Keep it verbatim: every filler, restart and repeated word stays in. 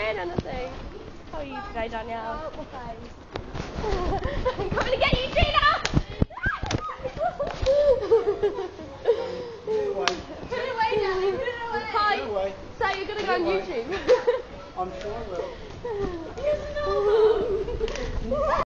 saying anything. How are you today, Danielle? Oh, we're fine. I'm coming to get you, Gina! Put it away. Put it away, darling. Put it away. Hi. Put it away. So you're going to go on YouTube? I'm sure I will. Yes, no.